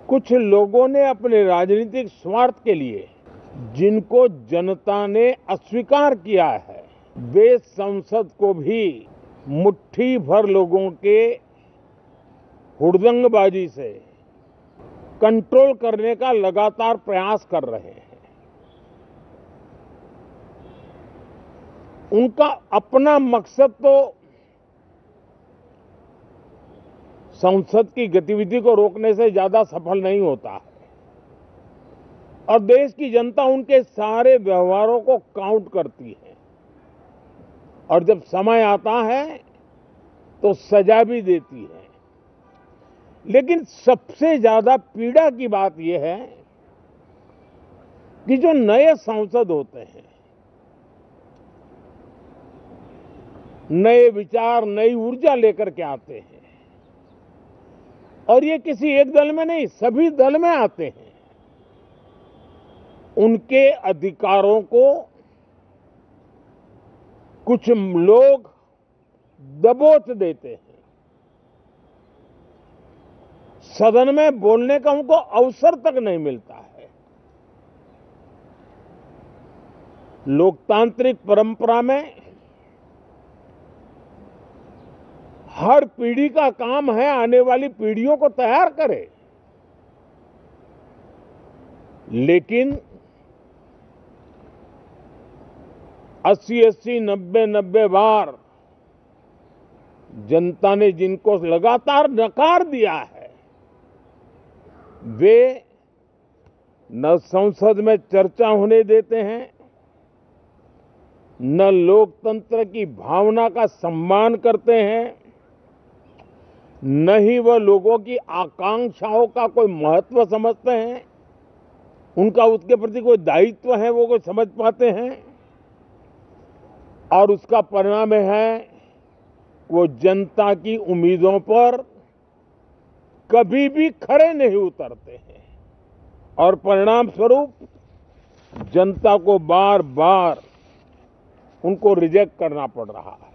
कुछ लोगों ने अपने राजनीतिक स्वार्थ के लिए जिनको जनता ने अस्वीकार किया है, वे संसद को भी मुट्ठी भर लोगों के हुड़दंगबाजी से कंट्रोल करने का लगातार प्रयास कर रहे हैं। उनका अपना मकसद तो संसद की गतिविधि को रोकने से ज्यादा सफल नहीं होता है और देश की जनता उनके सारे व्यवहारों को काउंट करती है और जब समय आता है तो सजा भी देती है। लेकिन सबसे ज्यादा पीड़ा की बात यह है कि जो नए सांसद होते हैं, नए विचार, नई ऊर्जा लेकर के आते हैं और ये किसी एक दल में नहीं, सभी दल में आते हैं। उनके अधिकारों को कुछ लोग दबोच देते हैं। सदन में बोलने का उनको अवसर तक नहीं मिलता है। लोकतांत्रिक परंपरा में हर पीढ़ी का काम है आने वाली पीढ़ियों को तैयार करे, लेकिन 80-80, 90-90 बार जनता ने जिनको लगातार नकार दिया है, वे न संसद में चर्चा होने देते हैं, न लोकतंत्र की भावना का सम्मान करते हैं, न ही वह लोगों की आकांक्षाओं का कोई महत्व समझते हैं, उनका उसके प्रति कोई दायित्व है वो कोई समझ पाते हैं। और उसका परिणाम है वो जनता की उम्मीदों पर कभी भी खरे नहीं उतरते हैं और परिणाम स्वरूप जनता को बार बार उनको रिजेक्ट करना पड़ रहा है।